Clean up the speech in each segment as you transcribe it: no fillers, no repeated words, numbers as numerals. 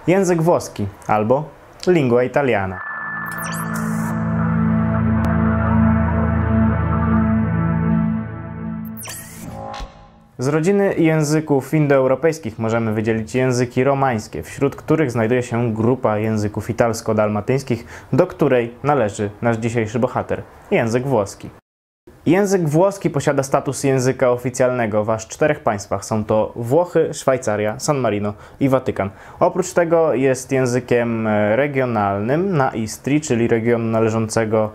Język włoski albo lingua italiana. Z rodziny języków indoeuropejskich możemy wydzielić języki romańskie, wśród których znajduje się grupa języków italsko-dalmatyńskich, do której należy nasz dzisiejszy bohater – język włoski. Język włoski posiada status języka oficjalnego w aż 4 państwach. Są to Włochy, Szwajcaria, San Marino i Watykan. Oprócz tego jest językiem regionalnym na Istrii, czyli regionu należącego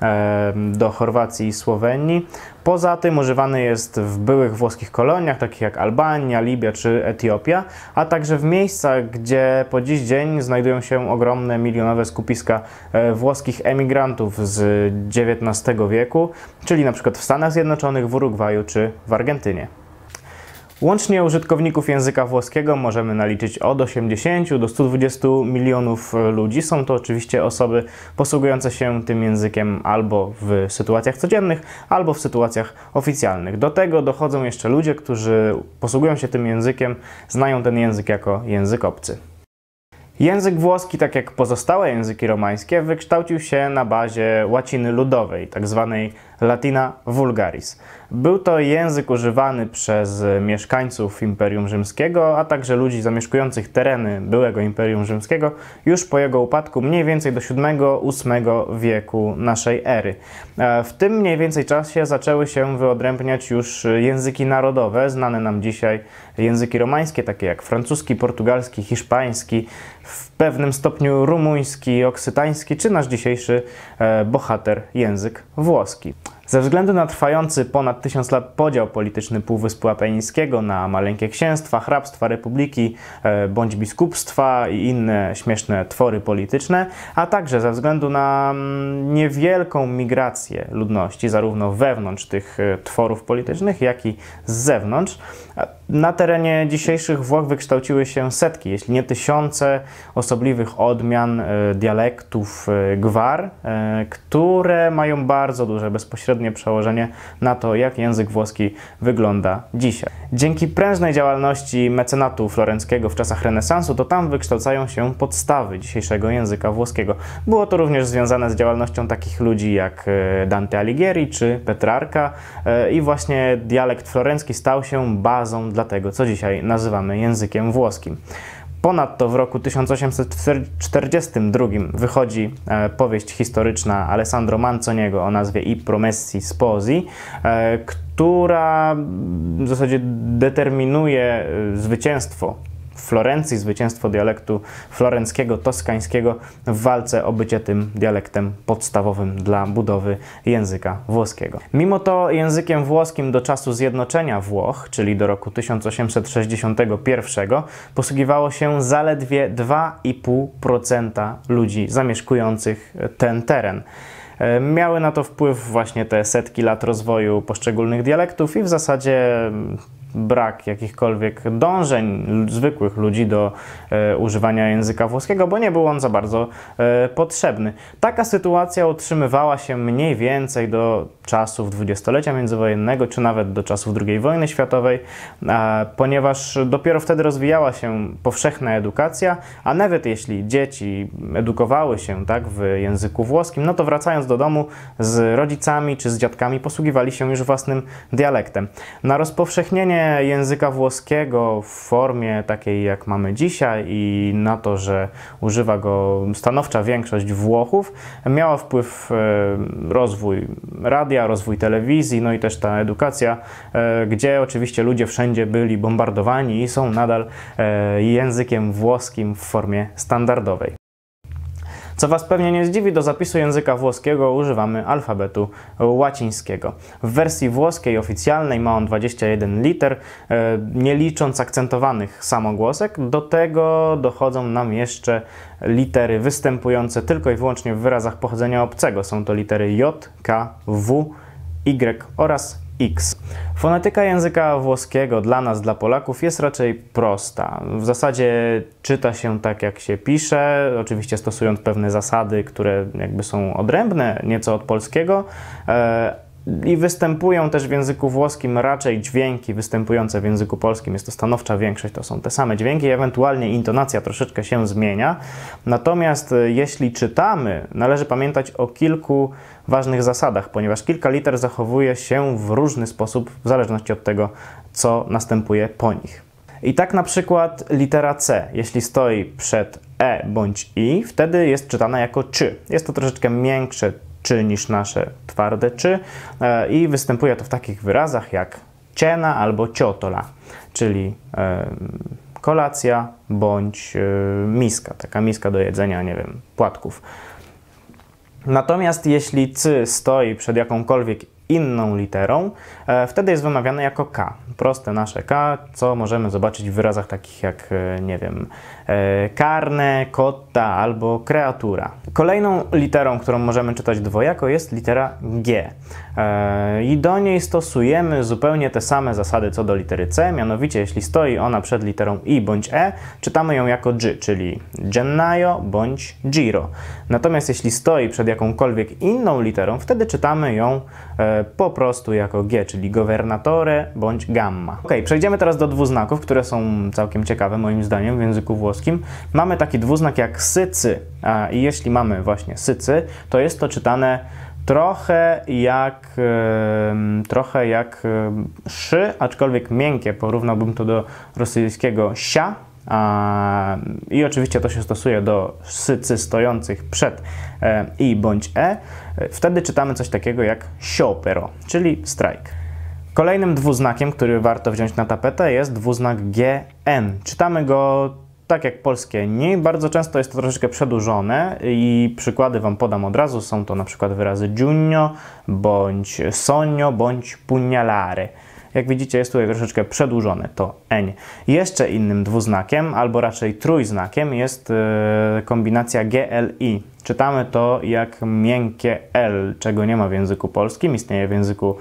do Chorwacji i Słowenii. Poza tym używany jest w byłych włoskich koloniach, takich jak Albania, Libia czy Etiopia, a także w miejscach, gdzie po dziś dzień znajdują się ogromne, milionowe skupiska włoskich emigrantów z XIX wieku, czyli na przykład w Stanach Zjednoczonych, w Urugwaju czy w Argentynie. Łącznie użytkowników języka włoskiego możemy naliczyć od 80 do 120 milionów ludzi. Są to oczywiście osoby posługujące się tym językiem albo w sytuacjach codziennych, albo w sytuacjach oficjalnych. Do tego dochodzą jeszcze ludzie, którzy posługują się tym językiem, znają ten język jako język obcy. Język włoski, tak jak pozostałe języki romańskie, wykształcił się na bazie łaciny ludowej, tzw. Latina vulgaris. Był to język używany przez mieszkańców Imperium Rzymskiego, a także ludzi zamieszkujących tereny byłego Imperium Rzymskiego już po jego upadku mniej więcej do VII-VIII wieku naszej ery. W tym mniej więcej czasie zaczęły się wyodrębniać już języki narodowe, znane nam dzisiaj języki romańskie, takie jak francuski, portugalski, hiszpański, w pewnym stopniu rumuński, oksytański, czy nasz dzisiejszy bohater język włoski. Ze względu na trwający ponad 1000 lat podział polityczny Półwyspu Apenińskiego na maleńkie księstwa, hrabstwa, republiki bądź biskupstwa i inne śmieszne twory polityczne, a także ze względu na niewielką migrację ludności, zarówno wewnątrz tych tworów politycznych, jak i z zewnątrz, na terenie dzisiejszych Włoch wykształciły się setki, jeśli nie tysiące osobliwych odmian dialektów gwar, które mają bardzo duże bezpośrednie przełożenie na to, jak język włoski wygląda dzisiaj. Dzięki prężnej działalności mecenatu florenckiego w czasach renesansu, to tam wykształcają się podstawy dzisiejszego języka włoskiego. Było to również związane z działalnością takich ludzi jak Dante Alighieri czy Petrarca i właśnie dialekt florencki stał się bazą dla tego, co dzisiaj nazywamy językiem włoskim. Ponadto w roku 1842 wychodzi powieść historyczna Alessandro Manzoniego o nazwie I Promessi Sposi, która w zasadzie determinuje zwycięstwo Florencji, zwycięstwo dialektu florenckiego, toskańskiego w walce o bycie tym dialektem podstawowym dla budowy języka włoskiego. Mimo to językiem włoskim do czasu zjednoczenia Włoch, czyli do roku 1861, posługiwało się zaledwie 2,5% ludzi zamieszkujących ten teren. Miały na to wpływ właśnie te setki lat rozwoju poszczególnych dialektów i w zasadzie brak jakichkolwiek dążeń zwykłych ludzi do używania języka włoskiego, bo nie był on za bardzo potrzebny. Taka sytuacja utrzymywała się mniej więcej do czasów dwudziestolecia międzywojennego, czy nawet do czasów II wojny światowej, ponieważ dopiero wtedy rozwijała się powszechna edukacja, a nawet jeśli dzieci edukowały się tak w języku włoskim, no to wracając do domu z rodzicami czy z dziadkami posługiwali się już własnym dialektem. Na rozpowszechnienie języka włoskiego w formie takiej, jak mamy dzisiaj i na to, że używa go stanowcza większość Włochów, miała wpływ rozwój radia, rozwój telewizji, no i też ta edukacja, gdzie oczywiście ludzie wszędzie byli bombardowani i są nadal językiem włoskim w formie standardowej. Co Was pewnie nie zdziwi, do zapisu języka włoskiego używamy alfabetu łacińskiego. W wersji włoskiej oficjalnej ma on 21 liter, nie licząc akcentowanych samogłosek. Do tego dochodzą nam jeszcze litery występujące tylko i wyłącznie w wyrazach pochodzenia obcego. Są to litery J, K, W, Y oraz X. Fonetyka języka włoskiego dla nas, dla Polaków, jest raczej prosta. W zasadzie czyta się tak, jak się pisze, oczywiście stosując pewne zasady, które jakby są odrębne nieco od polskiego, I występują też w języku włoskim raczej dźwięki występujące w języku polskim. Jest to stanowcza większość, to są te same dźwięki, ewentualnie intonacja troszeczkę się zmienia. Natomiast jeśli czytamy, należy pamiętać o kilku ważnych zasadach, ponieważ kilka liter zachowuje się w różny sposób, w zależności od tego, co następuje po nich. I tak na przykład litera C, jeśli stoi przed E bądź I, wtedy jest czytana jako czy. Jest to troszeczkę miększe czy niż nasze twarde czy i występuje to w takich wyrazach jak cena albo ciotola, czyli kolacja bądź miska, taka miska do jedzenia, nie wiem, płatków. Natomiast jeśli cy stoi przed jakąkolwiek inną literą, wtedy jest wymawiane jako K. Proste nasze K, co możemy zobaczyć w wyrazach takich jak, nie wiem, carne, cotta albo kreatura. Kolejną literą, którą możemy czytać dwojako, jest litera G. I do niej stosujemy zupełnie te same zasady co do litery C, mianowicie jeśli stoi ona przed literą I bądź E, czytamy ją jako G, czyli gennaio bądź giro. Natomiast jeśli stoi przed jakąkolwiek inną literą, wtedy czytamy ją po prostu jako G, czyli governatore bądź gamma. Ok, przejdziemy teraz do dwuznaków, które są całkiem ciekawe moim zdaniem w języku włoskim. Mamy taki dwuznak jak sycy i jeśli mamy właśnie sycy, to jest to czytane trochę jak szy, aczkolwiek miękkie, porównałbym to do rosyjskiego sia. I oczywiście to się stosuje do sycy stojących przed i bądź e. Wtedy czytamy coś takiego jak siopero, czyli strajk. Kolejnym dwuznakiem, który warto wziąć na tapetę, jest dwuznak GN. Czytamy go tak jak polskie nie, bardzo często jest to troszeczkę przedłużone i przykłady Wam podam od razu. Są to na przykład wyrazy giugno, bądź sogno, bądź pugnalare. Jak widzicie, jest tutaj troszeczkę przedłużone to eń. Jeszcze innym dwuznakiem, albo raczej trójznakiem jest kombinacja GLI. Czytamy to jak miękkie L, czego nie ma w języku polskim, istnieje w języku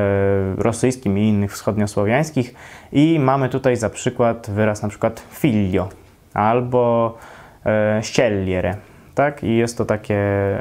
rosyjskim i innych wschodniosłowiańskich. I mamy tutaj za przykład wyraz na przykład figlio albo scegliere. Tak? I jest to takie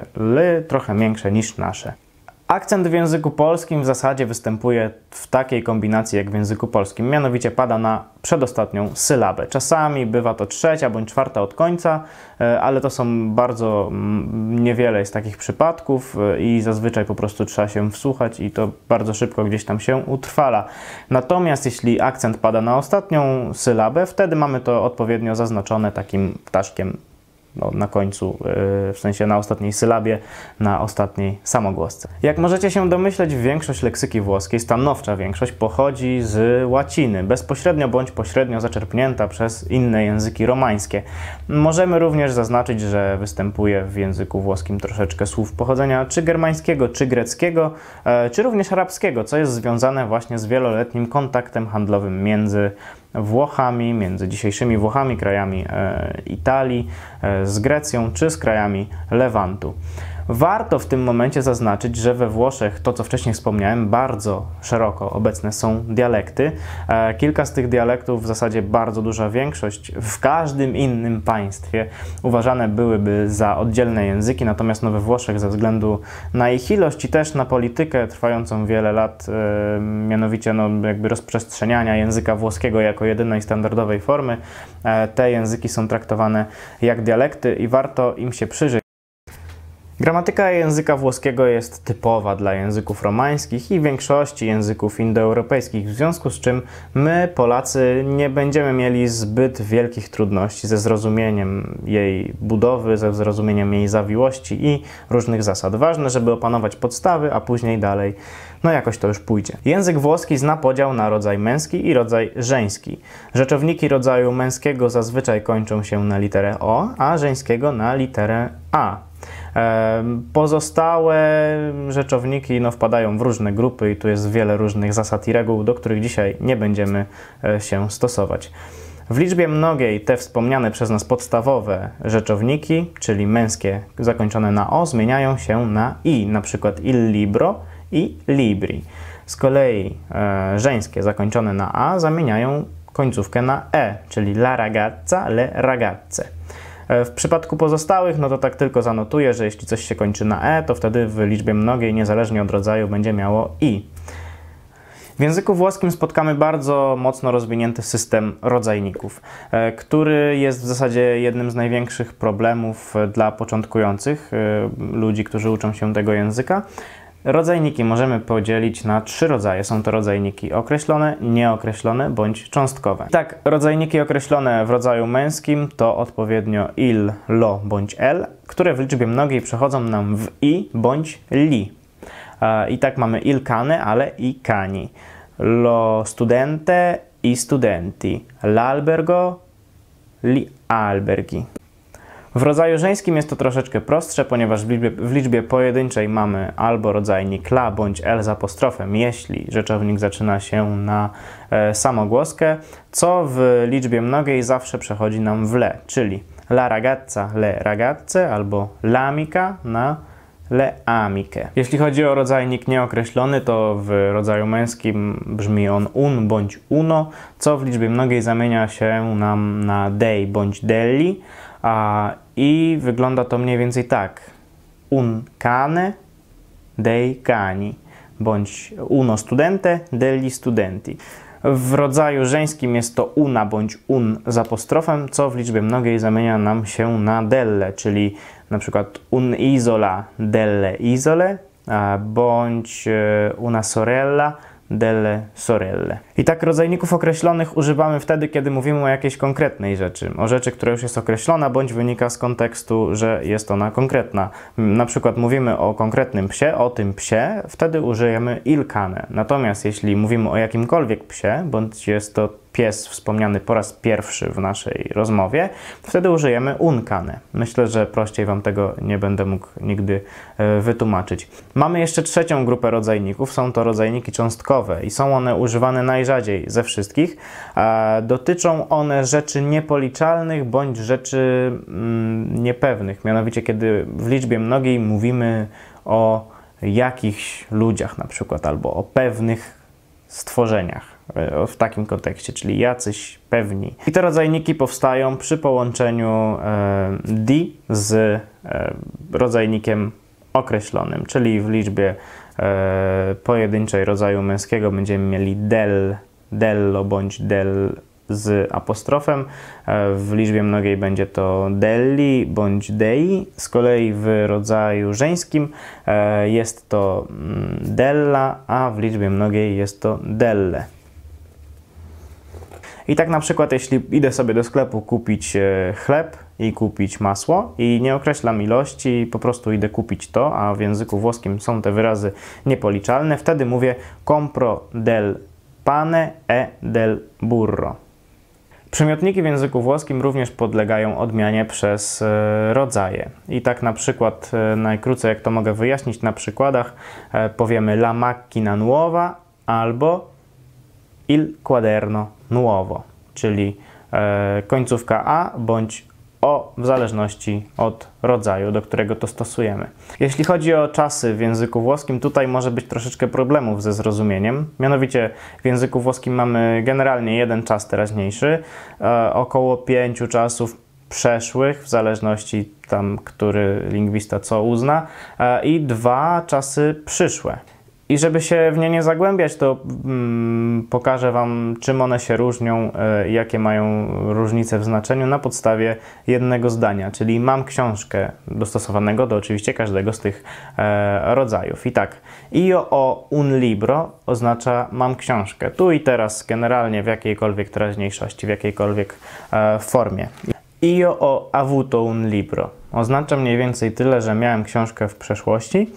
ly trochę większe niż nasze. Akcent w języku polskim w zasadzie występuje w takiej kombinacji jak w języku polskim, mianowicie pada na przedostatnią sylabę. Czasami bywa to trzecia bądź czwarta od końca, ale to są bardzo niewiele jest takich przypadków i zazwyczaj po prostu trzeba się wsłuchać i to bardzo szybko gdzieś tam się utrwala. Natomiast jeśli akcent pada na ostatnią sylabę, wtedy mamy to odpowiednio zaznaczone takim ptaszkiem na końcu, w sensie na ostatniej sylabie, na ostatniej samogłosce. Jak możecie się domyśleć, większość leksyki włoskiej, stanowcza większość, pochodzi z łaciny, bezpośrednio bądź pośrednio zaczerpnięta przez inne języki romańskie. Możemy również zaznaczyć, że występuje w języku włoskim troszeczkę słów pochodzenia czy germańskiego, czy greckiego, czy również arabskiego, co jest związane właśnie z wieloletnim kontaktem handlowym między Włochami, między dzisiejszymi Włochami, krajami Italii, z Grecją czy z krajami Lewantu. Warto w tym momencie zaznaczyć, że we Włoszech, to co wcześniej wspomniałem, bardzo szeroko obecne są dialekty. Kilka z tych dialektów, w zasadzie bardzo duża większość, w każdym innym państwie uważane byłyby za oddzielne języki, natomiast we Włoszech ze względu na ich ilość i też na politykę trwającą wiele lat, mianowicie jakby rozprzestrzeniania języka włoskiego jako jedynej standardowej formy, te języki są traktowane jak dialekty i warto im się przyjrzeć. Gramatyka języka włoskiego jest typowa dla języków romańskich i większości języków indoeuropejskich, w związku z czym my, Polacy, nie będziemy mieli zbyt wielkich trudności ze zrozumieniem jej budowy, ze zrozumieniem jej zawiłości i różnych zasad. Ważne, żeby opanować podstawy, a później dalej, jakoś to już pójdzie. Język włoski zna podział na rodzaj męski i rodzaj żeński. Rzeczowniki rodzaju męskiego zazwyczaj kończą się na literę O, a żeńskiego na literę A. Pozostałe rzeczowniki wpadają w różne grupy i tu jest wiele różnych zasad i reguł, do których dzisiaj nie będziemy się stosować. W liczbie mnogiej te wspomniane przez nas podstawowe rzeczowniki, czyli męskie zakończone na O, zmieniają się na I, na przykład il libro i libri. Z kolei żeńskie zakończone na A zamieniają końcówkę na E, czyli la ragazza, le ragazze. W przypadku pozostałych, no to tak tylko zanotuję, że jeśli coś się kończy na e, to wtedy w liczbie mnogiej, niezależnie od rodzaju, będzie miało i. W języku włoskim spotkamy bardzo mocno rozwinięty system rodzajników, który jest w zasadzie jednym z największych problemów dla początkujących ludzi, którzy uczą się tego języka. Rodzajniki możemy podzielić na 3 rodzaje. Są to rodzajniki określone, nieokreślone bądź cząstkowe. Tak, rodzajniki określone w rodzaju męskim to odpowiednio il, lo bądź el, które w liczbie mnogiej przechodzą nam w i bądź li. I tak mamy il cane, ale i cani. Lo studente, i studenti. L'albergo, li albergi. W rodzaju żeńskim jest to troszeczkę prostsze, ponieważ w liczbie pojedynczej mamy albo rodzajnik la bądź el z apostrofem, jeśli rzeczownik zaczyna się na samogłoskę, co w liczbie mnogiej zawsze przechodzi nam w le, czyli la ragazza, le ragazze albo l'amica na le amiche. Jeśli chodzi o rodzajnik nieokreślony, to w rodzaju męskim brzmi on un bądź uno, co w liczbie mnogiej zamienia się nam na dei bądź delli, i wygląda to mniej więcej tak. Un cane, dei cani, bądź uno studente, degli studenti. W rodzaju żeńskim jest to una bądź un z apostrofem, co w liczbie mnogiej zamienia nam się na delle, czyli na przykład un'isola delle isole, bądź una sorella delle sorelle. I tak rodzajników określonych używamy wtedy, kiedy mówimy o jakiejś konkretnej rzeczy. O rzeczy, która już jest określona, bądź wynika z kontekstu, że jest ona konkretna. Na przykład mówimy o konkretnym psie, o tym psie, wtedy użyjemy il cane. Natomiast jeśli mówimy o jakimkolwiek psie, bądź jest to pies wspomniany po raz pierwszy w naszej rozmowie, wtedy użyjemy un cane. Myślę, że prościej Wam tego nie będę mógł nigdy wytłumaczyć. Mamy jeszcze trzecią grupę rodzajników, są to rodzajniki cząstkowe i są one używane najrzadziej ze wszystkich. Dotyczą one rzeczy niepoliczalnych bądź rzeczy niepewnych, mianowicie kiedy w liczbie mnogiej mówimy o jakichś ludziach na przykład, albo o pewnych stworzeniach. W takim kontekście, czyli jacyś pewni. I te rodzajniki powstają przy połączeniu di z rodzajnikiem określonym, czyli w liczbie pojedynczej rodzaju męskiego będziemy mieli del, dello bądź del z apostrofem. W liczbie mnogiej będzie to delli bądź dei. Z kolei w rodzaju żeńskim jest to della, a w liczbie mnogiej jest to delle. I tak na przykład jeśli idę sobie do sklepu kupić chleb i kupić masło i nie określam ilości, po prostu idę kupić to, a w języku włoskim są te wyrazy niepoliczalne, wtedy mówię compro del pane e del burro. Przymiotniki w języku włoskim również podlegają odmianie przez rodzaje. I tak na przykład najkrócej, jak to mogę wyjaśnić na przykładach, powiemy la macchina nuova albo il quaderno nuovo, czyli końcówka a bądź o, w zależności od rodzaju, do którego to stosujemy. Jeśli chodzi o czasy w języku włoskim, tutaj może być troszeczkę problemów ze zrozumieniem. Mianowicie w języku włoskim mamy generalnie jeden czas teraźniejszy, około 5 czasów przeszłych, w zależności tam, który lingwista co uzna, i 2 czasy przyszłe. I żeby się w nie nie zagłębiać, to pokażę Wam, czym one się różnią, jakie mają różnice w znaczeniu na podstawie jednego zdania, czyli mam książkę, dostosowanego do oczywiście każdego z tych rodzajów. I tak, io ho un libro oznacza mam książkę, tu i teraz, generalnie w jakiejkolwiek teraźniejszości, w jakiejkolwiek formie. Io ho avuto un libro oznacza mniej więcej tyle, że miałem książkę w przeszłości,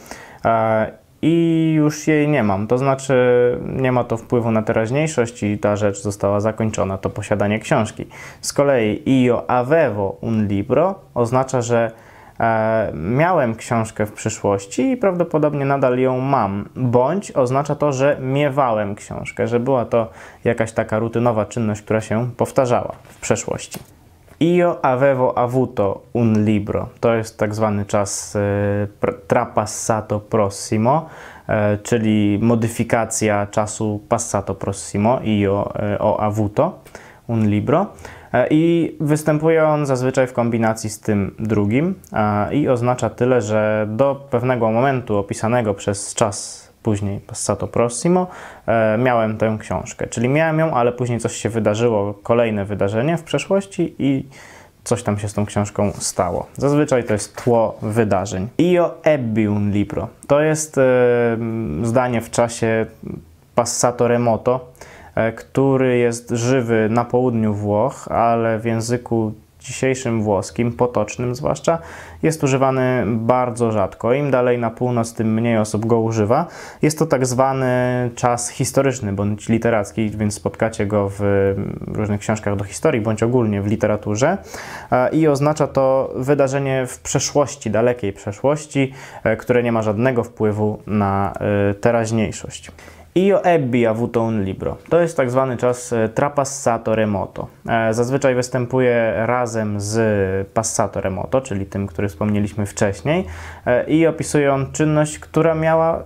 i już jej nie mam, to znaczy nie ma to wpływu na teraźniejszość i ta rzecz została zakończona, to posiadanie książki. Z kolei io avevo un libro oznacza, że miałem książkę w przyszłości i prawdopodobnie nadal ją mam, bądź oznacza to, że miewałem książkę, że była to jakaś taka rutynowa czynność, która się powtarzała w przeszłości. Io avevo avuto un libro. To jest tak zwany czas trapassato prossimo, czyli modyfikacja czasu passato prossimo. Io ho avuto un libro. i występuje on zazwyczaj w kombinacji z tym drugim i oznacza tyle, że do pewnego momentu opisanego przez czas później passato prossimo miałem tę książkę, czyli miałem ją, ale później coś się wydarzyło, kolejne wydarzenie w przeszłości i coś tam się z tą książką stało. Zazwyczaj to jest tło wydarzeń. Io ebbi un libro. To jest zdanie w czasie passato remoto, który jest żywy na południu Włoch, ale w języku dzisiejszym włoskim, potocznym zwłaszcza, jest używany bardzo rzadko. Im dalej na północ, tym mniej osób go używa. Jest to tak zwany czas historyczny bądź literacki, więc spotkacie go w różnych książkach do historii, bądź ogólnie w literaturze. I oznacza to wydarzenie w przeszłości, dalekiej przeszłości, które nie ma żadnego wpływu na teraźniejszość. Io ebbi avuto un libro. To jest tak zwany czas trapassato remoto. Zazwyczaj występuje razem z passato remoto, czyli tym, który wspomnieliśmy wcześniej, i opisuje on czynność, która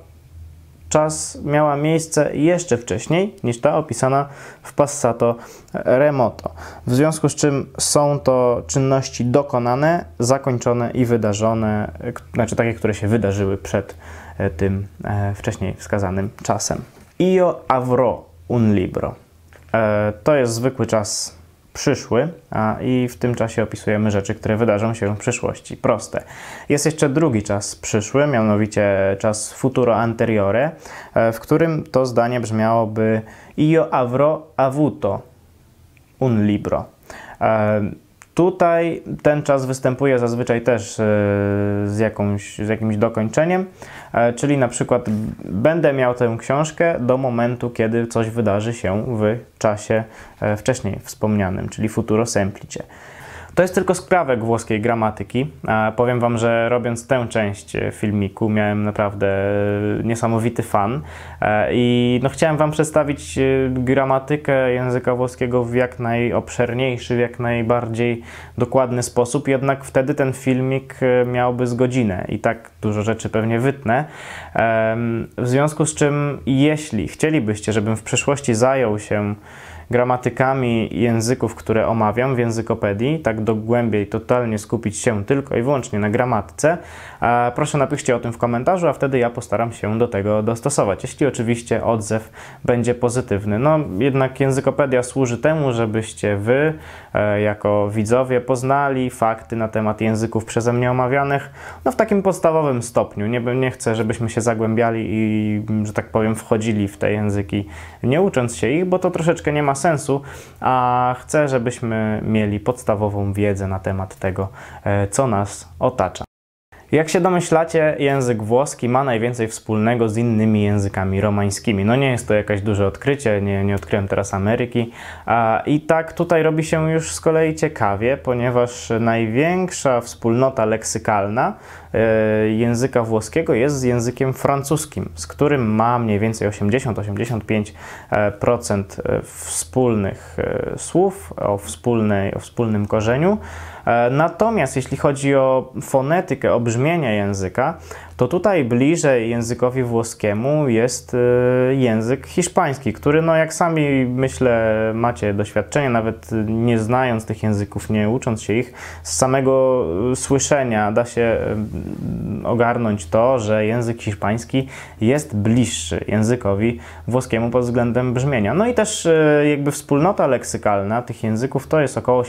miała miejsce jeszcze wcześniej niż ta opisana w passato remoto. W związku z czym są to czynności dokonane, zakończone i wydarzone, znaczy takie, które się wydarzyły przed tym wcześniej wskazanym czasem. Io avrò un libro. To jest zwykły czas przyszły i w tym czasie opisujemy rzeczy, które wydarzą się w przyszłości. Proste. Jest jeszcze drugi czas przyszły, mianowicie czas futuro anteriore, w którym to zdanie brzmiałoby Io avrò avuto un libro. Tutaj ten czas występuje zazwyczaj też z jakimś dokończeniem, czyli na przykład będę miał tę książkę do momentu, kiedy coś wydarzy się w czasie wcześniej wspomnianym, czyli futuro semplice. To jest tylko skrawek włoskiej gramatyki. Powiem Wam, że robiąc tę część filmiku miałem naprawdę niesamowity fan i chciałem Wam przedstawić gramatykę języka włoskiego w jak najobszerniejszy, w jak najbardziej dokładny sposób, jednak wtedy ten filmik miałby z godzinę i tak dużo rzeczy pewnie wytnę. W związku z czym, jeśli chcielibyście, żebym w przyszłości zajął się gramatykami języków, które omawiam w językopedii, tak dogłębiej, totalnie skupić się tylko i wyłącznie na gramatyce, proszę napiszcie o tym w komentarzu, a wtedy ja postaram się do tego dostosować, jeśli oczywiście odzew będzie pozytywny. No jednak językopedia służy temu, żebyście Wy, jako widzowie, poznali fakty na temat języków przeze mnie omawianych, w takim podstawowym stopniu. Nie chcę, żebyśmy się zagłębiali i, że tak powiem, wchodzili w te języki, nie ucząc się ich, bo to troszeczkę nie ma sensu, a chcę, żebyśmy mieli podstawową wiedzę na temat tego, co nas otacza. Jak się domyślacie, język włoski ma najwięcej wspólnego z innymi językami romańskimi. No nie jest to jakieś duże odkrycie, nie odkryłem teraz Ameryki. I tak tutaj robi się już z kolei ciekawie, ponieważ największa wspólnota leksykalna języka włoskiego jest z językiem francuskim, z którym ma mniej więcej 80-85% wspólnych słów o wspólnym korzeniu. Natomiast jeśli chodzi o fonetykę, o brzmienie języka, to tutaj bliżej językowi włoskiemu jest język hiszpański, który, jak sami myślę macie doświadczenie, nawet nie znając tych języków, nie ucząc się ich, z samego słyszenia da się ogarnąć to, że język hiszpański jest bliższy językowi włoskiemu pod względem brzmienia. No i też jakby wspólnota leksykalna tych języków to jest około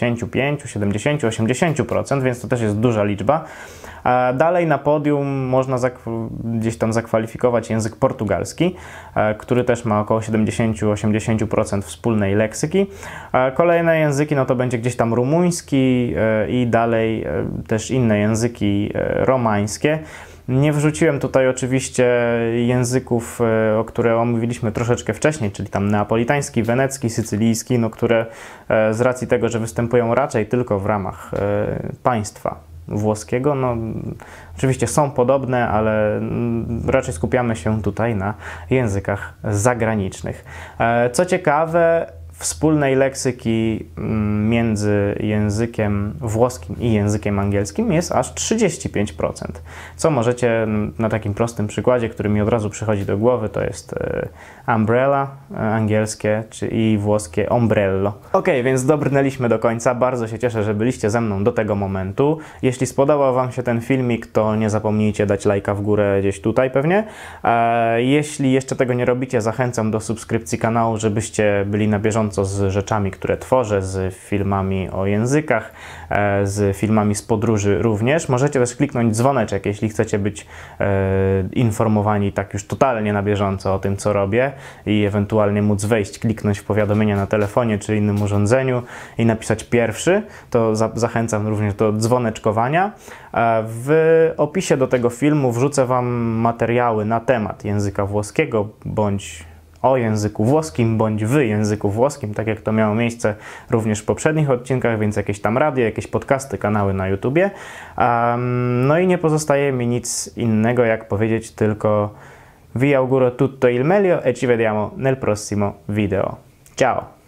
75-80%, więc to też jest duża liczba. Dalej na podium można gdzieś tam zakwalifikować język portugalski, który też ma około 70-80% wspólnej leksyki. Kolejne języki to będzie gdzieś tam rumuński i dalej też inne języki romańskie. Nie wrzuciłem tutaj oczywiście języków, o które omówiliśmy troszeczkę wcześniej, czyli tam neapolitański, wenecki, sycylijski, które z racji tego, że występują raczej tylko w ramach państwa włoskiego, oczywiście są podobne, ale raczej skupiamy się tutaj na językach zagranicznych. Co ciekawe, wspólnej leksyki między językiem włoskim i językiem angielskim jest aż 35%. Co możecie na takim prostym przykładzie, który mi od razu przychodzi do głowy, to jest umbrella angielskie i włoskie ombrello. Ok, więc dobrnęliśmy do końca. Bardzo się cieszę, że byliście ze mną do tego momentu. Jeśli spodobał Wam się ten filmik, to nie zapomnijcie dać lajka w górę gdzieś tutaj pewnie. Jeśli jeszcze tego nie robicie, zachęcam do subskrypcji kanału, żebyście byli na bieżąco z rzeczami, które tworzę, z filmami o językach, z filmami z podróży również. Możecie też kliknąć dzwoneczek, jeśli chcecie być informowani tak już totalnie na bieżąco o tym, co robię i ewentualnie móc wejść, kliknąć w powiadomienia na telefonie czy innym urządzeniu i napisać pierwszy, to zachęcam również do dzwoneczkowania. W opisie do tego filmu wrzucę Wam materiały na temat języka włoskiego, bądź o języku włoskim, bądź w języku włoskim, tak jak to miało miejsce również w poprzednich odcinkach, więc jakieś tam radio, jakieś podcasty, kanały na YouTubie. No i nie pozostaje mi nic innego, jak powiedzieć tylko vi auguro tutto il meglio e ci vediamo nel prossimo video. Ciao!